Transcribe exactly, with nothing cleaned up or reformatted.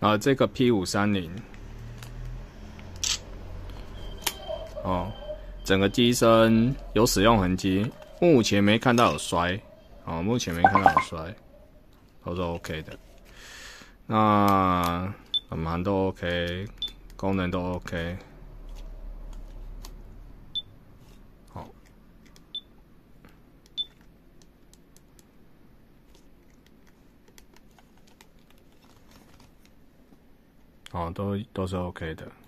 啊，这个 P 五三零，哦，整个机身有使用痕迹，目前没看到有摔，哦，目前没看到有摔，都是 OK 的。那导航都 OK， 功能都 OK。好，哦，都都是 OK 的。